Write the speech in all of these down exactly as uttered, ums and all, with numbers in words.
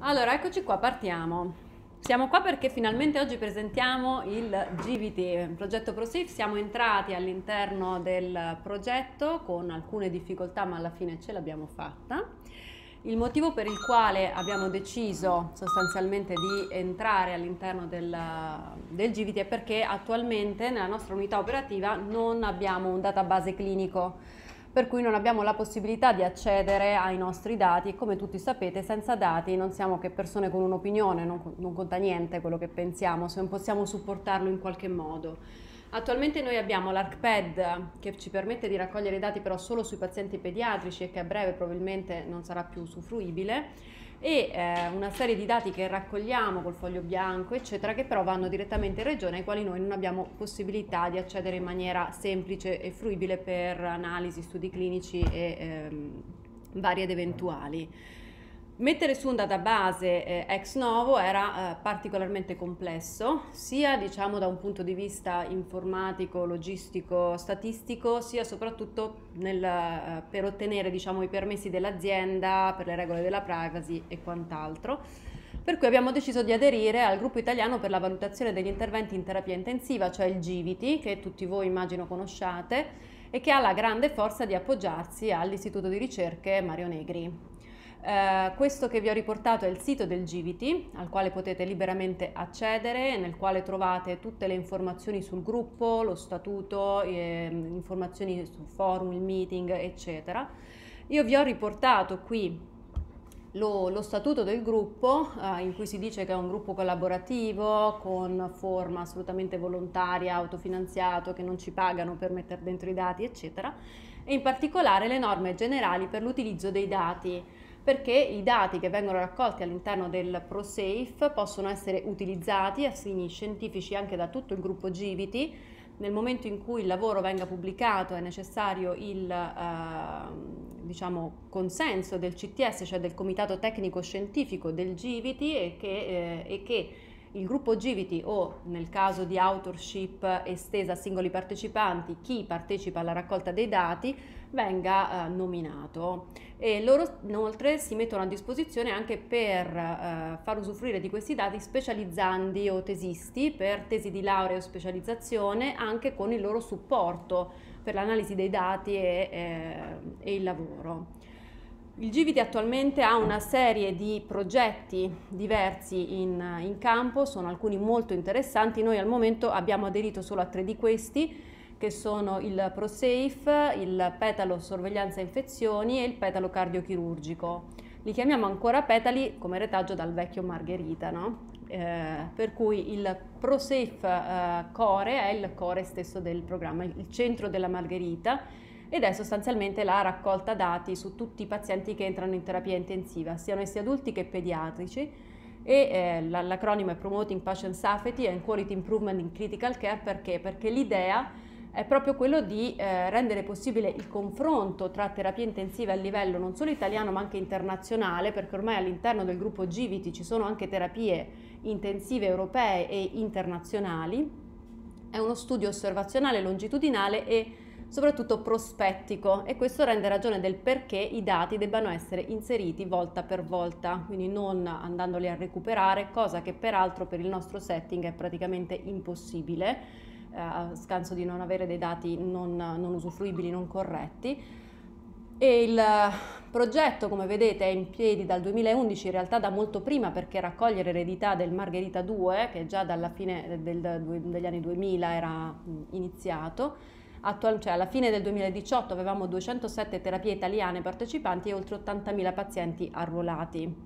Allora, eccoci qua, partiamo. Siamo qua perché finalmente oggi presentiamo il G V T, il progetto ProSafe. Siamo entrati all'interno del progetto con alcune difficoltà, ma alla fine ce l'abbiamo fatta. Il motivo per il quale abbiamo deciso sostanzialmente di entrare all'interno del, del G V T è perché attualmente nella nostra unità operativa non abbiamo un database clinico, per cui non abbiamo la possibilità di accedere ai nostri dati e, come tutti sapete, senza dati non siamo che persone con un'opinione, non, non conta niente quello che pensiamo, se non possiamo supportarlo in qualche modo. Attualmente noi abbiamo l'ArcPed che ci permette di raccogliere i dati però solo sui pazienti pediatrici e che a breve probabilmente non sarà più usufruibile, e eh, una serie di dati che raccogliamo col foglio bianco eccetera, che però vanno direttamente in regione, ai quali noi non abbiamo possibilità di accedere in maniera semplice e fruibile per analisi, studi clinici e ehm, varie ed eventuali. Mettere su un database eh, ex novo era eh, particolarmente complesso, sia diciamo da un punto di vista informatico, logistico, statistico, sia soprattutto nel, eh, per ottenere diciamo i permessi dell'azienda, per le regole della privacy e quant'altro. Per cui abbiamo deciso di aderire al gruppo italiano per la valutazione degli interventi in terapia intensiva, cioè il G V T, che tutti voi immagino conosciate, e che ha la grande forza di appoggiarsi all'Istituto di Ricerche Mario Negri. Uh, questo che vi ho riportato è il sito del G V T, al quale potete liberamente accedere, nel quale trovate tutte le informazioni sul gruppo, lo statuto, eh, informazioni sul forum, il meeting, eccetera. Io vi ho riportato qui lo, lo statuto del gruppo, uh, in cui si dice che è un gruppo collaborativo, con forma assolutamente volontaria, autofinanziato, che non ci pagano per mettere dentro i dati, eccetera, e in particolare le norme generali per l'utilizzo dei dati, perché i dati che vengono raccolti all'interno del ProSafe possono essere utilizzati a fini scientifici anche da tutto il gruppo G V T. Nel momento in cui il lavoro venga pubblicato è necessario il eh, diciamo, consenso del C T S, cioè del Comitato Tecnico Scientifico del G V T, e che, eh, e che il gruppo G V T, o nel caso di authorship estesa a singoli partecipanti, chi partecipa alla raccolta dei dati, venga eh, nominato. E loro inoltre si mettono a disposizione anche per eh, far usufruire di questi dati specializzandi o tesisti per tesi di laurea o specializzazione, anche con il loro supporto per l'analisi dei dati e, eh, e il lavoro. Il G V T attualmente ha una serie di progetti diversi in, in campo, sono alcuni molto interessanti. Noi al momento abbiamo aderito solo a tre di questi, che sono il ProSafe, il petalo sorveglianza infezioni e il petalo cardiochirurgico. Li chiamiamo ancora petali come retaggio dal vecchio Margherita, no? Eh, per cui il ProSafe eh, Core è il core stesso del programma, il centro della Margherita, ed è sostanzialmente la raccolta dati su tutti i pazienti che entrano in terapia intensiva, siano essi adulti che pediatrici, e eh, l'acronimo è Promoting Patient Safety and Quality Improvement in Critical Care. Perché? Perché l'idea è proprio quello di eh, rendere possibile il confronto tra terapie intensive a livello non solo italiano ma anche internazionale, perché ormai all'interno del gruppo G V T ci sono anche terapie intensive europee e internazionali. È uno studio osservazionale longitudinale e soprattutto prospettico, e questo rende ragione del perché i dati debbano essere inseriti volta per volta, quindi non andandoli a recuperare, cosa che peraltro per il nostro setting è praticamente impossibile, eh, a scanso di non avere dei dati non, non usufruibili, non corretti. E il progetto, come vedete, è in piedi dal duemilaundici, in realtà da molto prima, perché raccoglie l'eredità del Margherita due, che già dalla fine del, del, degli anni duemila era iniziato. Attual, cioè alla fine del duemiladiciotto avevamo duecentosette terapie italiane partecipanti e oltre ottantamila pazienti arruolati.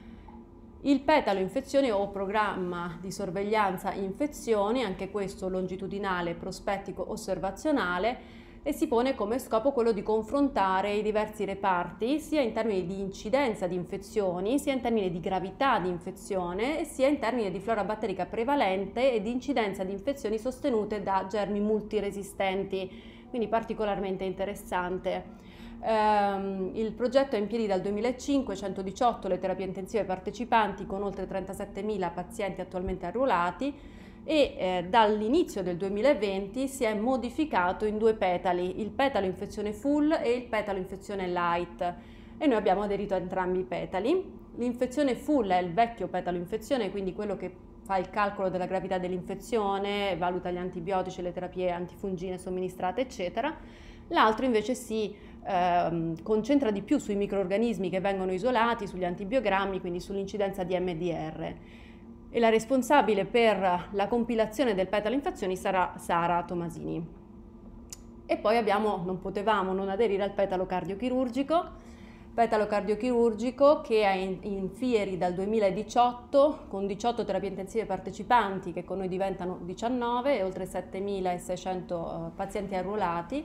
Il petalo infezioni o programma di sorveglianza infezioni, anche questo longitudinale, prospettico, osservazionale, e si pone come scopo quello di confrontare i diversi reparti sia in termini di incidenza di infezioni, sia in termini di gravità di infezione, sia in termini di flora batterica prevalente e di incidenza di infezioni sostenute da germi multiresistenti, quindi particolarmente interessante. Um, il progetto è in piedi dal duemilacinque, centodiciotto le terapie intensive partecipanti con oltre trentasettemila pazienti attualmente arruolati, e eh, dall'inizio del duemilaventi si è modificato in due petali, il petalo infezione full e il petalo infezione light, e noi abbiamo aderito a entrambi i petali. L'infezione full è il vecchio petalo infezione, quindi quello che fa il calcolo della gravità dell'infezione, valuta gli antibiotici, le terapie antifungine somministrate, eccetera. L'altro invece si ehm, concentra di più sui microrganismi che vengono isolati, sugli antibiogrammi, quindi sull'incidenza di M D R. E la responsabile per la compilazione del petalo infezioni sarà Sara Tomasini. E poi abbiamo, non potevamo non aderire al petalo cardiochirurgico, petalo cardiochirurgico che è in, in Fieri dal duemiladiciotto con diciotto terapie intensive partecipanti che con noi diventano diciannove e oltre settemilaseicento uh, pazienti arruolati,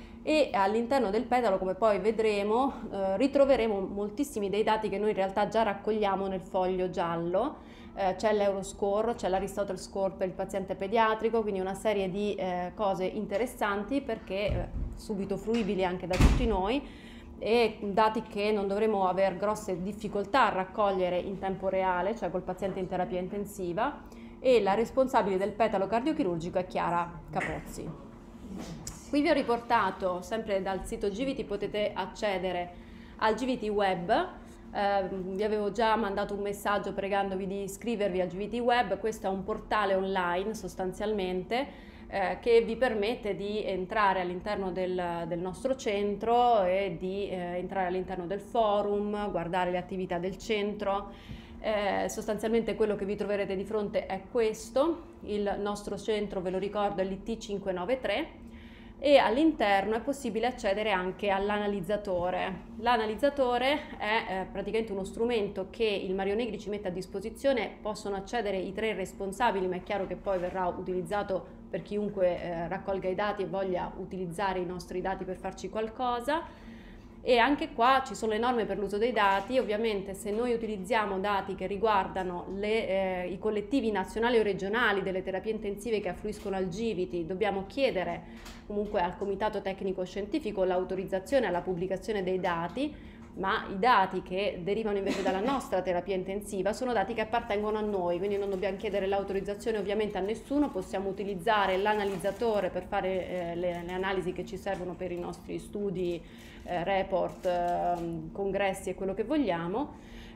e all'interno del petalo, come poi vedremo, uh, ritroveremo moltissimi dei dati che noi in realtà già raccogliamo nel foglio giallo. Uh, c'è l'Euroscore, c'è l'Aristotle Score per il paziente pediatrico, quindi una serie di uh, cose interessanti perché uh, subito fruibili anche da tutti noi, e dati che non dovremo avere grosse difficoltà a raccogliere in tempo reale, cioè col paziente in terapia intensiva. E la responsabile del petalo cardiochirurgico è Chiara Capozzi. Qui vi ho riportato, sempre dal sito G V T potete accedere al G V T Web. Eh, vi avevo già mandato un messaggio pregandovi di iscrivervi al G V T Web. Questo è un portale online sostanzialmente, Eh, che vi permette di entrare all'interno del, del nostro centro e di eh, entrare all'interno del forum, guardare le attività del centro. Eh, sostanzialmente quello che vi troverete di fronte è questo. Il nostro centro, ve lo ricordo, è l'I T cinquecentonovantatré, e all'interno è possibile accedere anche all'analizzatore. L'analizzatore è eh, praticamente uno strumento che il Mario Negri ci mette a disposizione. Possono accedere i tre responsabili, ma è chiaro che poi verrà utilizzato per chiunque eh, raccolga i dati e voglia utilizzare i nostri dati per farci qualcosa. E anche qua ci sono le norme per l'uso dei dati. Ovviamente se noi utilizziamo dati che riguardano le, eh, i collettivi nazionali o regionali delle terapie intensive che affluiscono al G V T, dobbiamo chiedere comunque al Comitato Tecnico Scientifico l'autorizzazione alla pubblicazione dei dati, ma i dati che derivano invece dalla nostra terapia intensiva sono dati che appartengono a noi, quindi non dobbiamo chiedere l'autorizzazione ovviamente a nessuno. Possiamo utilizzare l'analizzatore per fare eh, le, le analisi che ci servono per i nostri studi, eh, report, eh, congressi e quello che vogliamo,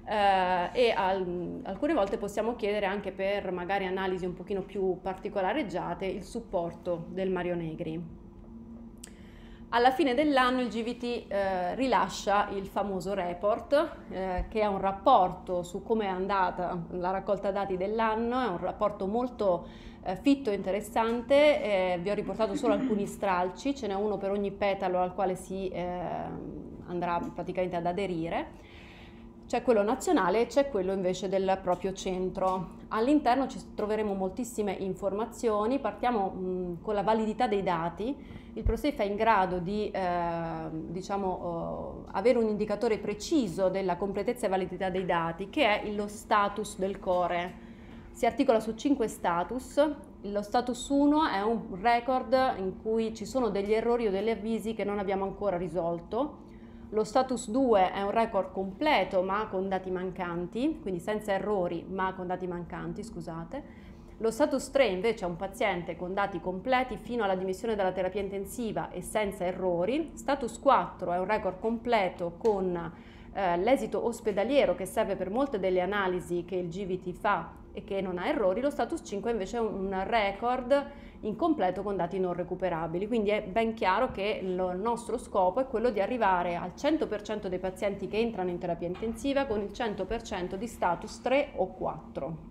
eh, e al, alcune volte possiamo chiedere anche per magari analisi un pochino più particolareggiate il supporto del Mario Negri. Alla fine dell'anno il G V T eh, rilascia il famoso report, eh, che è un rapporto su come è andata la raccolta dati dell'anno. È un rapporto molto eh, fitto e interessante. Eh, vi ho riportato solo alcuni stralci, ce n'è uno per ogni petalo al quale si eh, andrà praticamente ad aderire. C'è quello nazionale e c'è quello invece del proprio centro. All'interno ci troveremo moltissime informazioni. Partiamo mh, con la validità dei dati. Il ProSafe è in grado di eh, diciamo, uh, avere un indicatore preciso della completezza e validità dei dati, che è lo status del core. Si articola su cinque status. Lo status uno è un record in cui ci sono degli errori o degli avvisi che non abbiamo ancora risolto. Lo status due è un record completo ma con dati mancanti, quindi senza errori ma con dati mancanti, scusate. Lo status tre invece è un paziente con dati completi fino alla dimissione dalla terapia intensiva e senza errori. Status quattro è un record completo con eh, l'esito ospedaliero che serve per molte delle analisi che il G V T fa e che non ha errori. Lo status cinque invece è un record incompleto con dati non recuperabili. Quindi è ben chiaro che il nostro scopo è quello di arrivare al cento per cento dei pazienti che entrano in terapia intensiva con il cento per cento di status tre o quattro.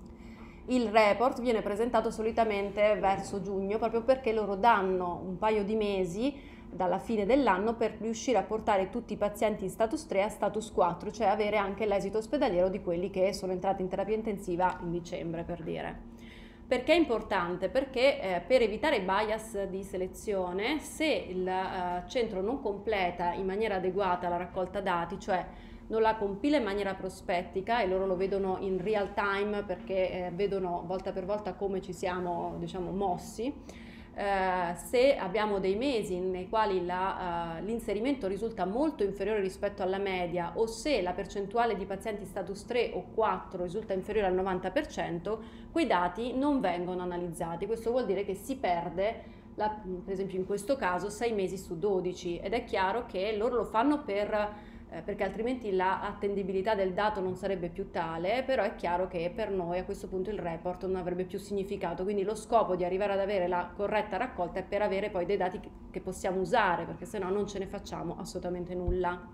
Il report viene presentato solitamente verso giugno, proprio perché loro danno un paio di mesi dalla fine dell'anno per riuscire a portare tutti i pazienti in status tre a status quattro, cioè avere anche l'esito ospedaliero di quelli che sono entrati in terapia intensiva in dicembre, per dire. Perché è importante? Perché eh, per evitare bias di selezione, se il eh, centro non completa in maniera adeguata la raccolta dati, cioè non la compila in maniera prospettica, e loro lo vedono in real time perché eh, vedono volta per volta come ci siamo, diciamo, mossi, eh, se abbiamo dei mesi nei quali uh, l'inserimento risulta molto inferiore rispetto alla media, o se la percentuale di pazienti status tre o quattro risulta inferiore al novanta per cento, quei dati non vengono analizzati. Questo vuol dire che si perde, la, per esempio in questo caso, sei mesi su dodici, ed è chiaro che loro lo fanno per eh, perché altrimenti l'attendibilità del dato non sarebbe più tale, però è chiaro che per noi a questo punto il report non avrebbe più significato, quindi lo scopo di arrivare ad avere la corretta raccolta è per avere poi dei dati che possiamo usare, perché se no non ce ne facciamo assolutamente nulla.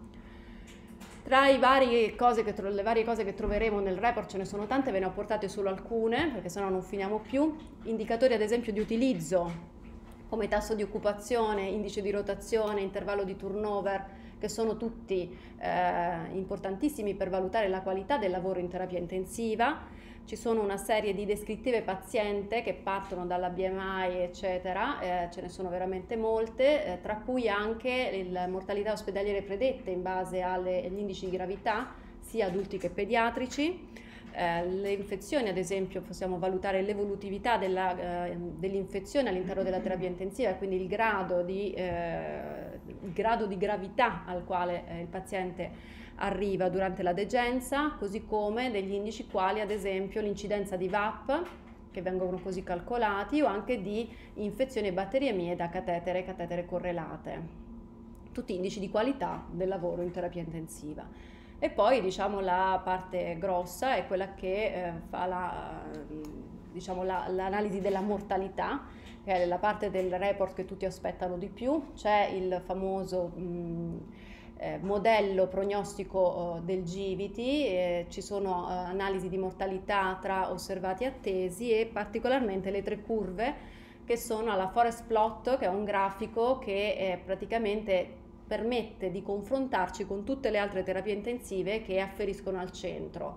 Tra i vari cose che, le varie cose che troveremo nel report ce ne sono tante, ve ne ho portate solo alcune perché sennò non finiamo più. Indicatori ad esempio di utilizzo come tasso di occupazione, indice di rotazione, intervallo di turnover, che sono tutti eh, importantissimi per valutare la qualità del lavoro in terapia intensiva. Ci sono una serie di descrittive paziente che partono dalla B M I eccetera, eh, ce ne sono veramente molte, eh, tra cui anche le mortalità ospedaliere predette in base alle, agli indici di gravità, sia adulti che pediatrici. Eh, le infezioni ad esempio possiamo valutare l'evolutività della, eh, dell'infezione all'interno della terapia intensiva e quindi il grado di, eh, il grado di gravità al quale eh, il paziente arriva durante la degenza, così come degli indici quali ad esempio l'incidenza di V A P, che vengono così calcolati, o anche di infezioni e batteriemie da catetere, catetere correlate. Tutti indici di qualità del lavoro in terapia intensiva. E poi diciamo la parte grossa è quella che eh, fa la, diciamo, la, l'analisi della mortalità, che è la parte del report che tutti aspettano di più. C'è il famoso mh, eh, modello prognostico eh, del G V T, eh, ci sono eh, analisi di mortalità tra osservati e attesi e particolarmente le tre curve che sono la forest plot, che è un grafico che eh, praticamente permette di confrontarci con tutte le altre terapie intensive che afferiscono al centro.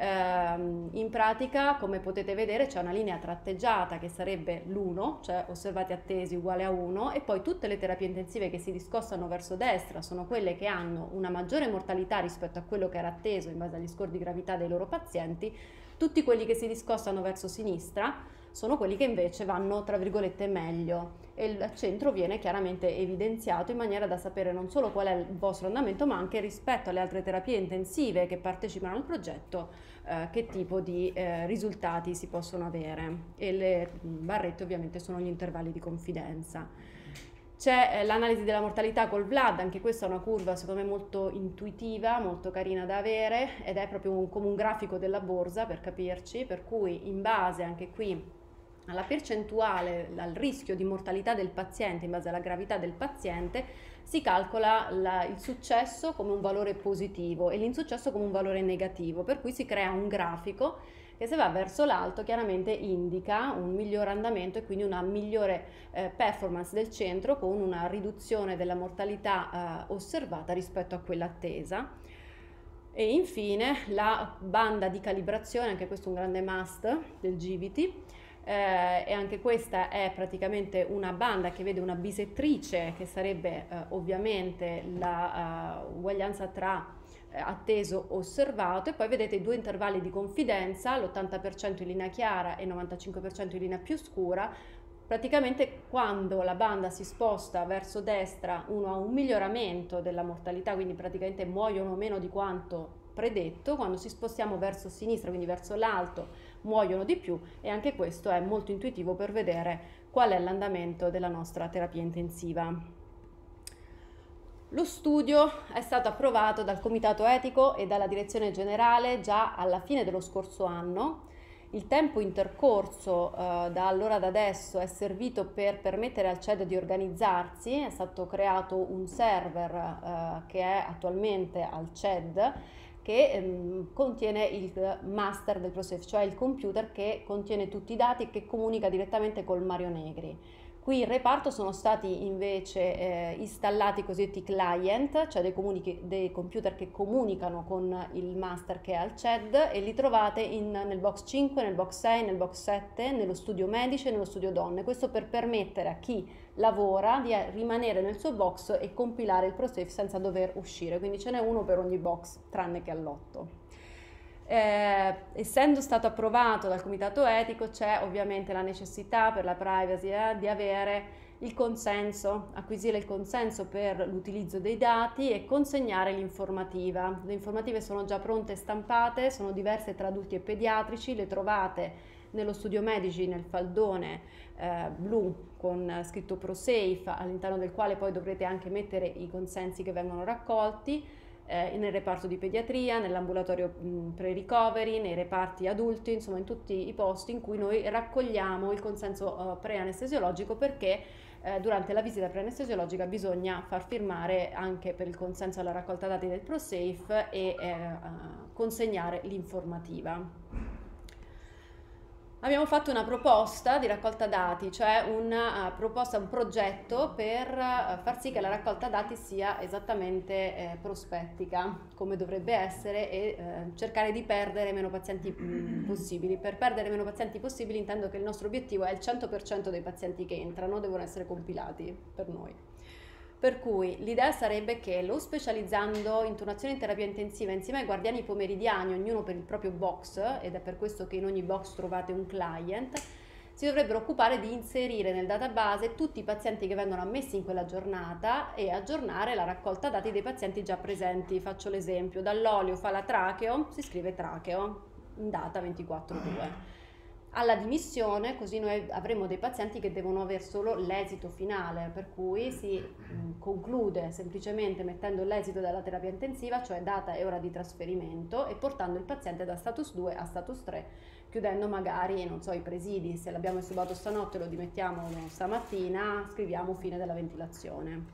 Ehm, in pratica, come potete vedere, c'è una linea tratteggiata che sarebbe l'uno, cioè osservati attesi uguale a uno, e poi tutte le terapie intensive che si discostano verso destra sono quelle che hanno una maggiore mortalità rispetto a quello che era atteso in base agli score di gravità dei loro pazienti. Tutti quelli che si discostano verso sinistra sono quelli che invece vanno tra virgolette meglio, e il centro viene chiaramente evidenziato in maniera da sapere non solo qual è il vostro andamento, ma anche rispetto alle altre terapie intensive che partecipano al progetto eh, che tipo di eh, risultati si possono avere, e le barrette ovviamente sono gli intervalli di confidenza. C'è eh, l'analisi della mortalità col VLAD, anche questa è una curva secondo me molto intuitiva, molto carina da avere, ed è proprio un, come un grafico della borsa per capirci, per cui in base anche qui alla percentuale, al rischio di mortalità del paziente in base alla gravità del paziente, si calcola la, il successo come un valore positivo e l'insuccesso come un valore negativo, per cui si crea un grafico che se va verso l'alto chiaramente indica un miglior andamento e quindi una migliore eh, performance del centro, con una riduzione della mortalità eh, osservata rispetto a quella attesa. E infine la banda di calibrazione, anche questo è un grande must del G V T. Eh, e anche questa è praticamente una banda che vede una bisettrice, che sarebbe eh, ovviamente la uh, uguaglianza tra eh, atteso osservato, e poi vedete i due intervalli di confidenza, l'ottanta per cento in linea chiara e il novantacinque per cento in linea più scura. Praticamente quando la banda si sposta verso destra uno ha un miglioramento della mortalità, quindi praticamente muoiono meno di quanto predetto, quando ci spostiamo verso sinistra, quindi verso l'alto, muoiono di più, e anche questo è molto intuitivo per vedere qual è l'andamento della nostra terapia intensiva. Lo studio è stato approvato dal Comitato Etico e dalla Direzione Generale già alla fine dello scorso anno. Il tempo intercorso eh, da allora ad adesso è servito per permettere al C E D di organizzarsi. È stato creato un server eh, che è attualmente al C E D, che ehm, contiene il master del ProSafe, cioè il computer che contiene tutti i dati e che comunica direttamente col Mario Negri. Qui in reparto sono stati invece eh, installati i cosiddetti client, cioè dei, comunichi, dei computer che comunicano con il master che è al C E D, e li trovate in, nel box cinque, nel box sei, nel box sette, nello studio medici e nello studio donne. Questo per permettere a chi lavora di rimanere nel suo box e compilare il ProSafe senza dover uscire, quindi ce n'è uno per ogni box, tranne che all'otto. Eh, essendo stato approvato dal Comitato Etico, c'è ovviamente la necessità per la privacy eh, di avere il consenso, acquisire il consenso per l'utilizzo dei dati e consegnare l'informativa. Le informative sono già pronte e stampate, sono diverse tra adulti e pediatrici, le trovate nello studio medici nel faldone eh, blu con scritto ProSafe, all'interno del quale poi dovrete anche mettere i consensi che vengono raccolti. eh, nel reparto di pediatria, nell'ambulatorio pre-recovery, nei reparti adulti, insomma in tutti i posti in cui noi raccogliamo il consenso eh, pre-anestesiologico, perché eh, durante la visita pre-anestesiologica bisogna far firmare anche per il consenso alla raccolta dati del ProSafe e eh, consegnare l'informativa. Abbiamo fatto una proposta di raccolta dati, cioè una uh, proposta, un progetto per uh, far sì che la raccolta dati sia esattamente eh, prospettica, come dovrebbe essere, e uh, cercare di perdere meno pazienti mh, possibili. Per perdere meno pazienti possibili intendo che il nostro obiettivo è il cento per cento dei pazienti che entrano devono essere compilati per noi. Per cui l'idea sarebbe che lo specializzando intubazione in terapia intensiva insieme ai guardiani pomeridiani, ognuno per il proprio box, ed è per questo che in ogni box trovate un client, si dovrebbero occupare di inserire nel database tutti i pazienti che vengono ammessi in quella giornata e aggiornare la raccolta dati dei pazienti già presenti. Faccio l'esempio: dall'olio fa la tracheo, si scrive tracheo in data ventiquattro due. Alla dimissione, così noi avremo dei pazienti che devono avere solo l'esito finale, per cui si mh, conclude semplicemente mettendo l'esito della terapia intensiva, cioè data e ora di trasferimento, e portando il paziente da status due a status tre, chiudendo magari, non so, i presidi. Se l'abbiamo estubato stanotte lo dimettiamo stamattina, scriviamo fine della ventilazione.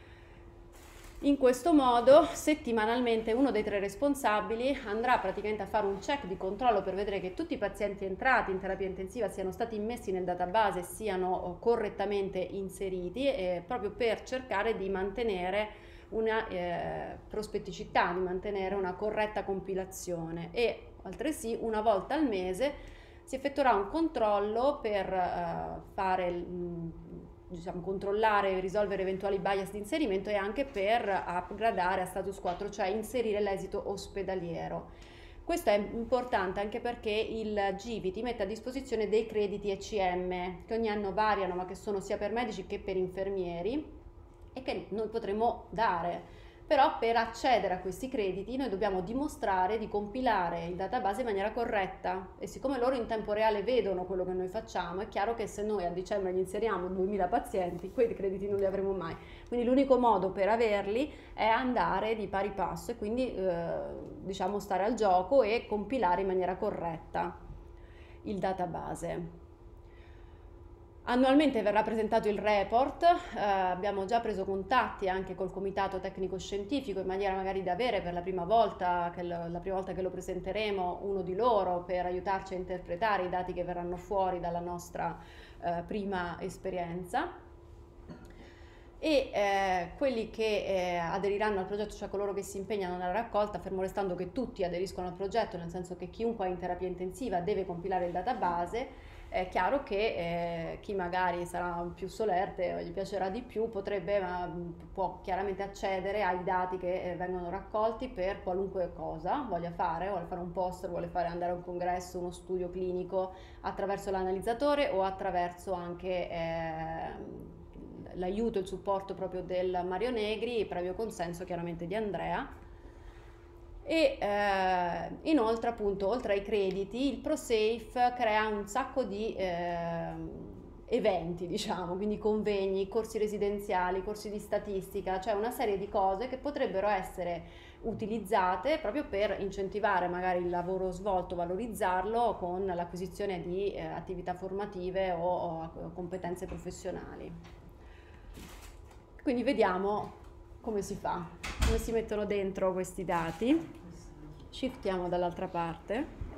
In questo modo settimanalmente uno dei tre responsabili andrà praticamente a fare un check di controllo per vedere che tutti i pazienti entrati in terapia intensiva siano stati immessi nel database e siano correttamente inseriti, eh, proprio per cercare di mantenere una eh, prospetticità, di mantenere una corretta compilazione, e altresì una volta al mese si effettuerà un controllo per eh, fare mh, diciamo, controllare e risolvere eventuali bias di inserimento, e anche per upgradare a status quattro, cioè inserire l'esito ospedaliero. Questo è importante anche perché il G V I T mette a disposizione dei crediti E C M che ogni anno variano, ma che sono sia per medici che per infermieri, e che noi potremo dare. Però per accedere a questi crediti noi dobbiamo dimostrare di compilare il database in maniera corretta, e siccome loro in tempo reale vedono quello che noi facciamo, è chiaro che se noi a dicembre gli inseriamo duemila pazienti, quei crediti non li avremo mai. Quindi l'unico modo per averli è andare di pari passo e quindi eh, diciamo stare al gioco e compilare in maniera corretta il database. Annualmente verrà presentato il report, eh, abbiamo già preso contatti anche col comitato tecnico scientifico in maniera magari da avere per la prima volta, che lo, la prima volta che lo presenteremo, uno di loro per aiutarci a interpretare i dati che verranno fuori dalla nostra eh, prima esperienza. E eh, quelli che eh, aderiranno al progetto, cioè coloro che si impegnano nella raccolta, fermo restando che tutti aderiscono al progetto, nel senso che chiunque è in terapia intensiva deve compilare il database. È chiaro che eh, chi magari sarà più solerte o gli piacerà di più potrebbe, ma, può chiaramente accedere ai dati che eh, vengono raccolti per qualunque cosa voglia fare, vuole fare un poster, vuole fare andare a un congresso, uno studio clinico, attraverso l'analizzatore o attraverso anche eh, l'aiuto e il supporto proprio del Mario Negri, previo consenso chiaramente di Andrea. E eh, inoltre, appunto, oltre ai crediti, il ProSafe crea un sacco di eh, eventi, diciamo, quindi convegni, corsi residenziali, corsi di statistica, cioè una serie di cose che potrebbero essere utilizzate proprio per incentivare magari il lavoro svolto, valorizzarlo con l'acquisizione di eh, attività formative o, o competenze professionali. Quindi vediamo come si fa, come si mettono dentro questi dati. Shiftiamo dall'altra parte.